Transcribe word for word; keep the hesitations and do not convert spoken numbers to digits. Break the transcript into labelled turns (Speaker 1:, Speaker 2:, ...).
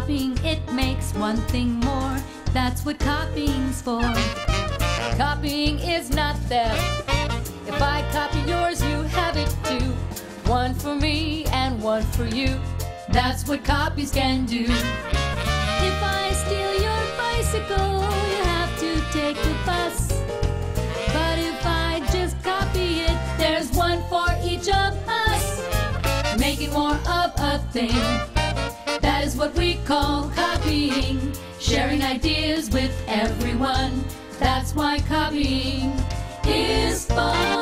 Speaker 1: copying, it makes one thing more. That's what copying's for. Copying is not theft. If I copy yours, you have it too. One for me and one for you. That's what copies can do. If I steal your bicycle, you have to take the bus. But if I just copy it, there's one for each of us. Making more of a thing, that is what we call copying. Sharing ideas with everyone, that's why copying is fun.